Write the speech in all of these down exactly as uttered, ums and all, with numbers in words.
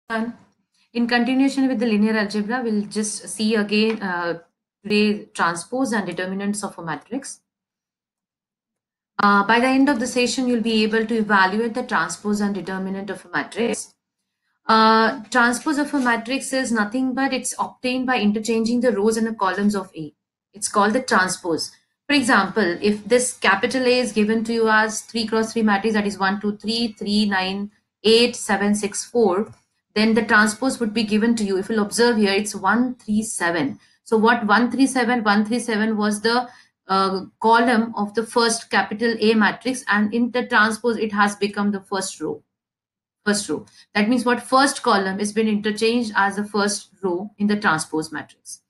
And in continuation with the linear algebra, we'll just see again uh, today transpose and determinants of a matrix. Uh, by the end of the session, you'll be able to evaluate the transpose and determinant of a matrix. Uh, transpose of a matrix is nothing but it's obtained by interchanging the rows and the columns of A. It's called the transpose. For example, if this capital A is given to you as three cross three matrix, that is one, two, three, three, nine, eight, seven, six, four, then the transpose would be given to you. If you'll observe here, it's one, three, seven. So what one, three, seven, one, three, seven was the uh, column of the first capital A matrix, and in the transpose, it has become the first row. First row. That means what first column has been interchanged as the first row in the transpose matrix.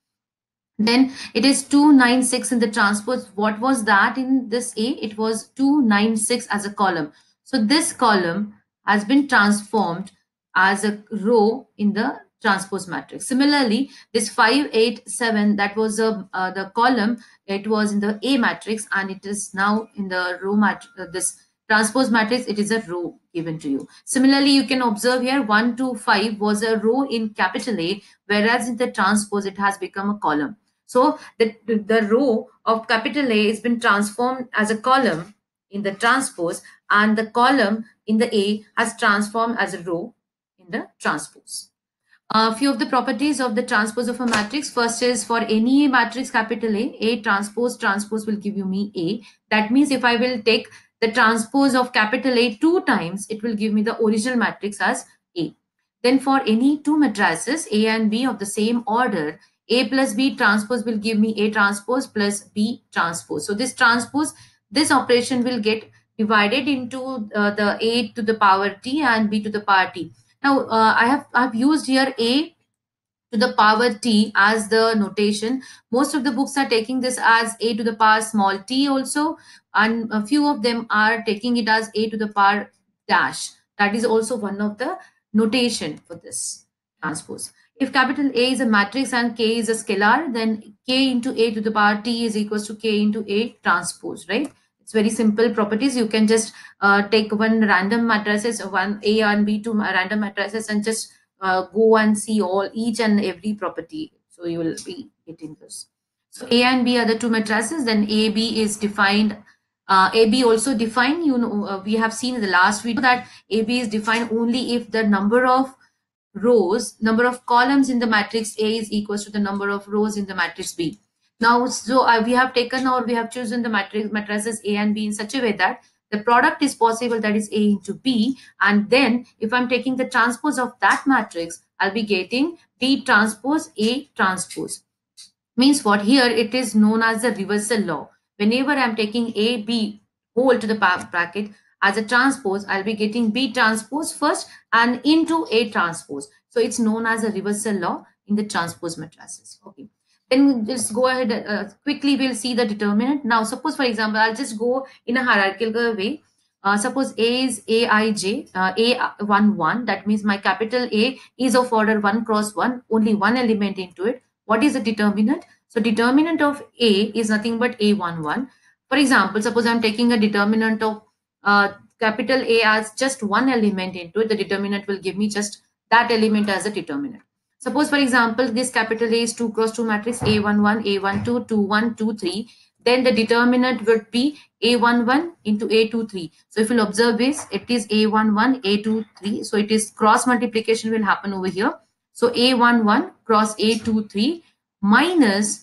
Then it is two nine six in the transpose. What was that in this A? It was two nine six as a column. So this column has been transformed as a row in the transpose matrix. Similarly, this five eight seven, that was a, uh, the column, it was in the A matrix, and it is now in the row matrix. Uh, this transpose matrix, it is a row given to you. Similarly, you can observe here one two five was a row in capital A, whereas in the transpose it has become a column. So the, the row of capital A has been transformed as a column in the transpose, and the column in the A has transformed as a row in the transpose. A few of the properties of the transpose of a matrix. First is for any matrix capital A, A transpose transpose will give you me A. That means if I will take the transpose of capital A two times, it will give me the original matrix as A. Then for any two matrices, A and B of the same order, A plus B transpose will give me A transpose plus B transpose. So this transpose, this operation will get divided into uh, the A to the power T and B to the power T. Now uh, I have I've used here A to the power T as the notation. Most of the books are taking this as A to the power small t also, and a few of them are taking it as A to the power dash. That is also one of the notation for this transpose. If capital A is a matrix and K is a scalar, then K into A to the power T is equals to K into A transpose, right? It's very simple properties. You can just uh, take one random matrices, one A and B, two random matrices, and just uh, go and see all each and every property. So you will be getting this. So A and B are the two matrices. Then A B is defined. Uh, A B also defined. You know, uh, we have seen in the last video that A B is defined only if the number of rows, number of columns in the matrix A is equals to the number of rows in the matrix B. Now, so uh, we have taken or we have chosen the matrix matrices A and B in such a way that the product is possible, that is A into B, and then if I'm taking the transpose of that matrix, I'll be getting B transpose A transpose. Means what? Here it is known as the reversal law. Whenever I'm taking A, B whole to the bracket as a transpose, I'll be getting B transpose first and into A transpose. So it's known as a reversal law in the transpose matrices. Okay. Then just go ahead, uh, quickly we'll see the determinant. Now, suppose for example, I'll just go in a hierarchical way. Uh, suppose A is A I J, uh, A one one, that means my capital A is of order one cross one, only one element into it. What is the determinant? So determinant of A is nothing but A one one. For example, suppose I'm taking a determinant of uh, capital A as just one element into it, the determinant will give me just that element as a determinant. Suppose, for example, this capital A is two cross two matrix A one one, A one two, two one, two three. Then the determinant would be A one one into A two three. So if you'll observe this, it is A one one, A two three. So it is cross multiplication will happen over here. So A one one cross A two three minus,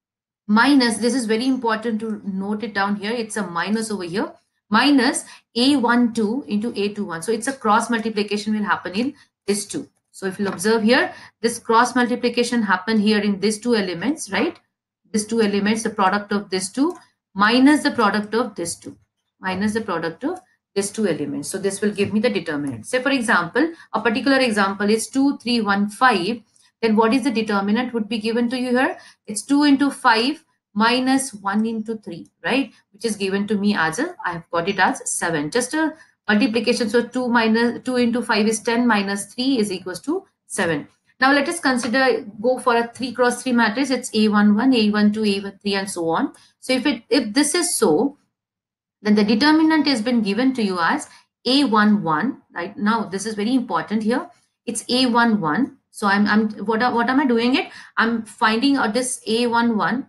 minus, this is very important to note it down here. It's a minus over here. Minus A one two into A two one. So it's a cross multiplication will happen in this two. So if you observe here, this cross multiplication happened here in these two elements, right? These two elements, the product of these two minus the product of this two, minus the product of these two elements. So this will give me the determinant. Say for example, a particular example is two, three, one, five. Then what is the determinant would be given to you here? It's two into five minus one into three, right? Which is given to me as a, I have got it as seven. Just a multiplication. So two minus two into five is ten, minus three is equals to seven. Now let us consider, go for a three cross three matrix. It's A one one, A one two, A one three, and so on. So if it if this is so, then the determinant has been given to you as A one one. Right now, this is very important here. it's A one one. So I'm, I'm what, what am I doing it? I'm finding out this A one one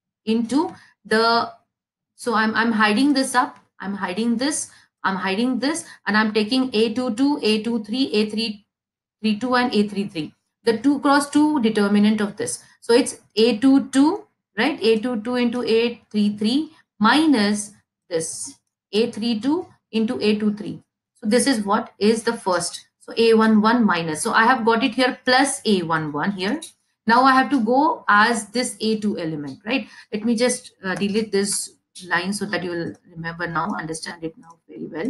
into the, so I'm, I'm hiding this up, I'm hiding this, I'm hiding this, and I'm taking A two two, A two three, A three three two, and A three three, the two cross two determinant of this. So it's A two two, right? A two two into A three three minus this A three two into A two three. So this is what is the first. So A one one minus. So I have got it here plus A one one here. Now I have to go as this A two element, right? Let me just uh, delete this line so that you will remember now, understand it now very well.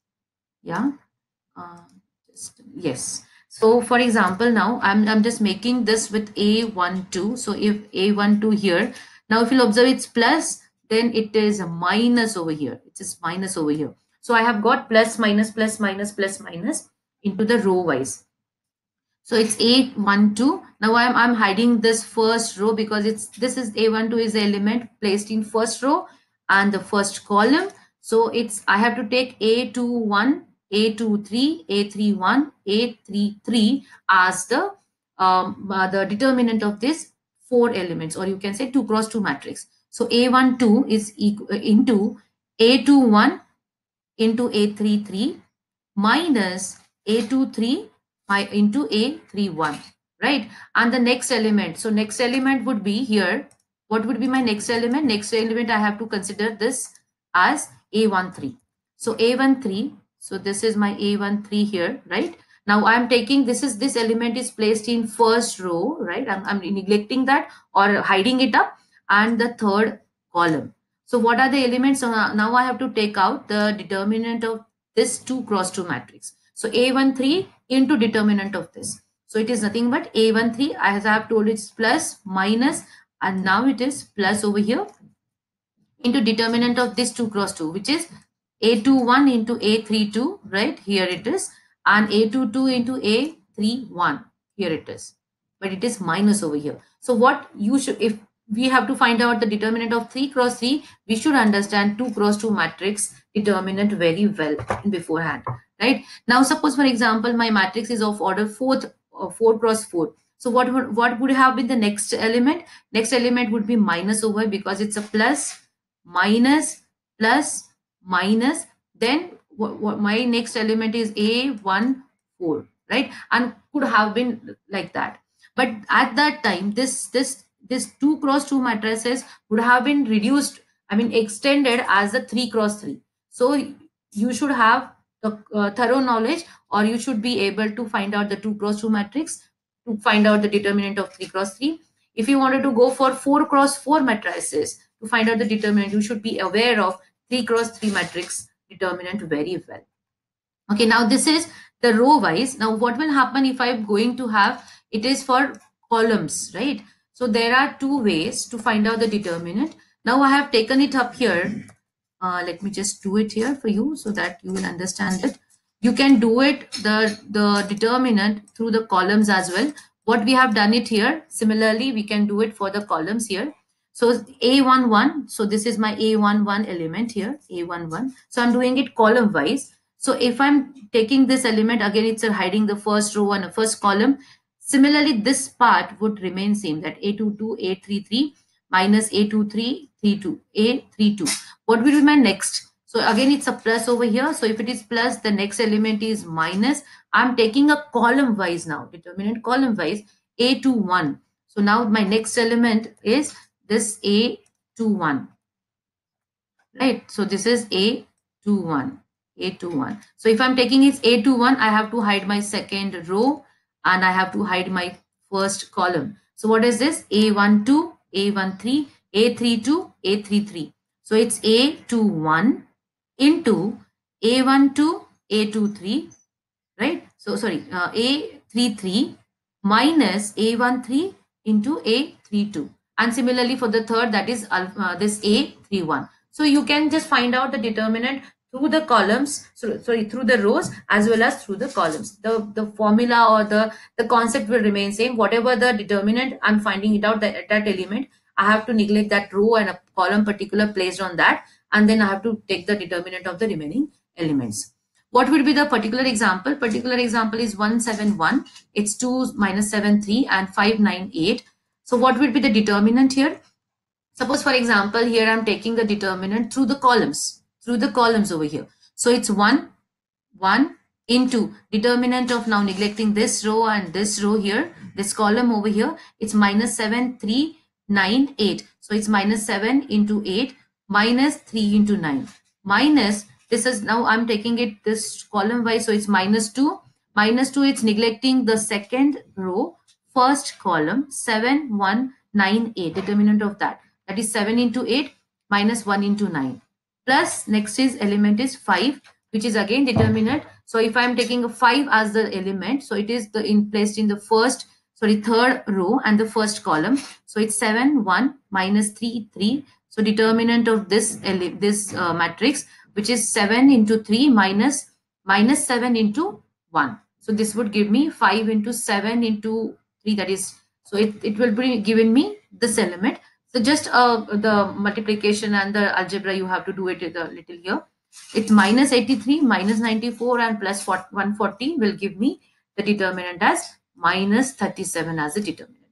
Yeah. Uh, just, yes. So for example, now I'm, I'm just making this with A one two. So if A one two here, now if you'll observe it's plus, then it is a minus over here. It is minus over here. So I have got plus, minus, plus, minus, plus, minus into the row wise. So it's A one two. Now I'm, I'm hiding this first row because it's this is A one two is the element placed in first row and the first column. So it's I have to take A two one, A two three, A three one, A three three as the um, uh, the determinant of this four elements, or you can say two cross two matrix. So A one two is equal into A two one into A three three minus A two three into A three one, right? And the next element, so next element would be here. What would be my next element? Next element I have to consider this as A one three. So A one three, so this is my A one three here, right? Now I'm taking, this is this element is placed in first row, right? I'm, I'm neglecting that or hiding it up, and the third column. So what are the elements? So now I have to take out the determinant of this two cross two matrix. So A one three into determinant of this. So it is nothing but A one three, as I have told, it's plus, minus, and now it is plus over here into determinant of this two cross two, which is A two one into A three two, right? Here it is, and A two two into A three one, here it is, but it is minus over here. So what you should, if we have to find out the determinant of three cross three, we should understand two cross two matrix determinant very well beforehand, right? Now suppose, for example, my matrix is of order fourth, uh, four cross four. So what would what would have been the next element? Next element would be minus over here because it's a plus, minus, plus, minus. Then what, what my next element is A one four, right? And could have been like that. But at that time, this this this two cross two matrices would have been reduced, I mean extended as a three cross three. So you should have the uh, thorough knowledge, or you should be able to find out the two cross two matrix to find out the determinant of three cross three. If you wanted to go for four cross four matrices to find out the determinant, you should be aware of three cross three matrix determinant very well. Okay, now this is the row wise. Now what will happen if I'm going to have, it is for columns, right? So there are two ways to find out the determinant. Now I have taken it up here. Uh, let me just do it here for you so that you will understand it. You can do it, the, the determinant, through the columns as well. What we have done it here, similarly, we can do it for the columns here. So A one one, so this is my A one one element here, A one one. So I'm doing it column wise. So if I'm taking this element, again, it's hiding the first row and the first column. Similarly, this part would remain same, that A two two, A three three minus A two three, three two, A three two. What will be my next? So again, it's a plus over here. So if it is plus, the next element is minus. I'm taking a column wise now, determinant column wise, A two one. So now my next element is this A two one, right? So this is A two one, A two one. So if I'm taking it A two one, I have to hide my second row and I have to hide my first column. So what is this? A one two, A one three, A three two, A three three. So it's A two one into A one two, A two three, right? So sorry, uh, A three three minus A one three into A three two. And similarly for the third, that is uh, this A three one. So you can just find out the determinant through the columns, so, sorry, through the rows as well as through the columns. The, the formula or the, the concept will remain same. Whatever the determinant, I'm finding it out that, that element, I have to neglect that row and a column particular placed on that. And then I have to take the determinant of the remaining elements. What would be the particular example? Particular example is one seven one. It's two minus seven three and five nine eight. So what would be the determinant here? Suppose, for example, here I'm taking the determinant through the columns, through the columns over here. So it's one, one into determinant of now neglecting this row and this row here, this column over here, it's minus seven, three, nine, eight. So it's minus seven into eight minus three into nine. Minus, this is now I'm taking it this column wise, so it's minus two. Minus two, it's neglecting the second row, first column, seven, one, nine, eight, determinant of that. That is seven into eight minus one into nine. Plus, next is element is five, which is again determinant. So if I'm taking a five as the element, so it is the in placed in the first, sorry, third row and the first column. So it's seven, one minus three, three. So determinant of this this uh, matrix, which is seven into three minus minus seven into one. So this would give me five into seven into three. That is, so it, it will be given me this element. So just uh, the multiplication and the algebra, you have to do it a little here. It's minus eighty-three, minus ninety-four and plus one forty will give me the determinant as minus thirty-seven as a determinant.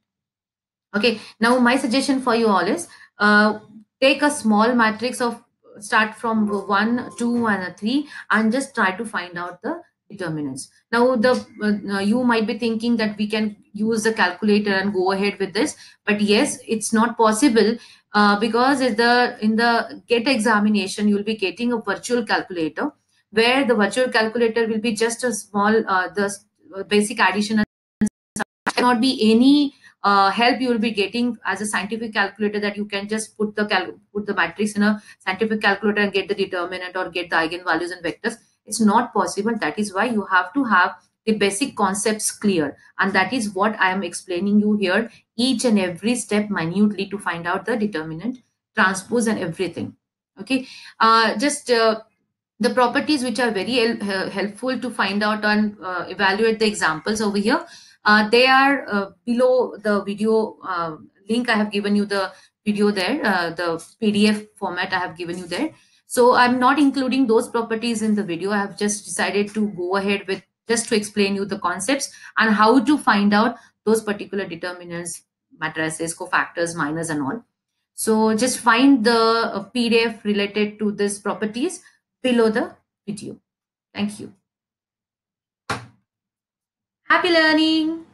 Okay, now my suggestion for you all is uh, take a small matrix of start from one, two and three and just try to find out the determinants. Now the uh, you might be thinking that we can use the calculator and go ahead with this, but yes, it's not possible uh, because in the in the GET examination you will be getting a virtual calculator where the virtual calculator will be just a small uh, the basic addition and cannot be any uh, help you will be getting as a scientific calculator that you can just put the cal put the matrix in a scientific calculator and get the determinant or get the eigenvalues and vectors. It's not possible. That is why you have to have the basic concepts clear, and that is what I am explaining you here, each and every step minutely to find out the determinant, transpose and everything. Okay, uh, just uh, the properties which are very hel helpful to find out and uh, evaluate the examples over here. Uh, they are uh, below the video uh, link. I have given you the video there, uh, the P D F format I have given you there. So I'm not including those properties in the video. I have just decided to go ahead with just to explain you the concepts and how to find out those particular determinants, matrices, cofactors, minors and all. So just find the uh, P D F related to this properties below the video. Thank you. Happy learning.